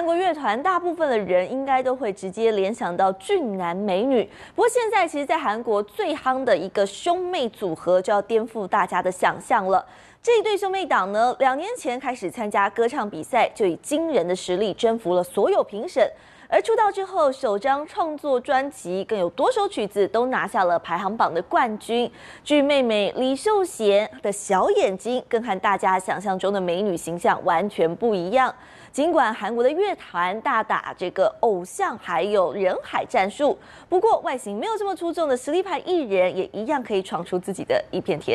韩国乐团，大部分的人应该都会直接联想到俊男美女。不过现在，其实，在韩国最夯的一个兄妹组合就要颠覆大家的想象了。这一对兄妹档呢，2年前开始参加歌唱比赛，就以惊人的实力征服了所有评审。而出道之后，首张创作专辑更有多首曲子都拿下了排行榜的冠军。据妹妹李秀贤的小眼睛，更和大家想象中的美女形象完全不一样。尽管韩国的乐团大打这个偶像还有人海战术，不过外形没有这么出众的实力派艺人，也一样可以闯出自己的一片天。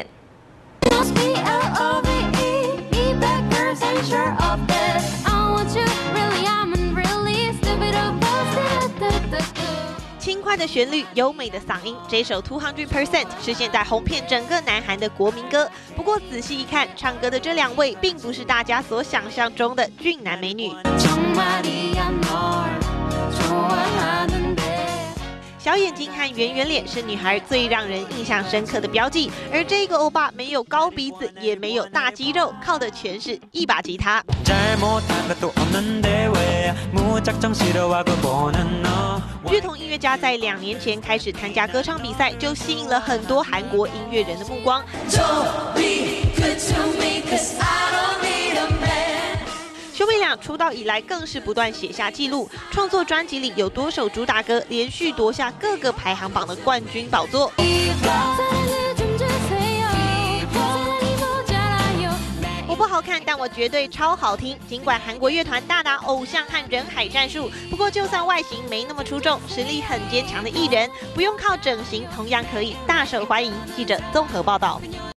轻快的旋律，优美的嗓音，这首《200%》是现在红遍整个南韩的国民歌。不过仔细一看，唱歌的这2位并不是大家所想象中的俊男美女。小眼睛和圆圆脸是女孩最让人印象深刻的标记，而这个欧巴没有高鼻子，也没有大肌肉，靠的全是一把吉他。乐童音乐家在2年前开始参加歌唱比赛，就吸引了很多韩国音乐人的目光。兄妹俩出道以来更是不断写下纪录，创作专辑里有多首主打歌连续夺下各个排行榜的冠军宝座。我不好看，但我绝对超好听。尽管韩国乐团大打偶像和人海战术，不过就算外形没那么出众，实力很坚强的艺人，不用靠整形，同样可以大受欢迎。记者综合报道。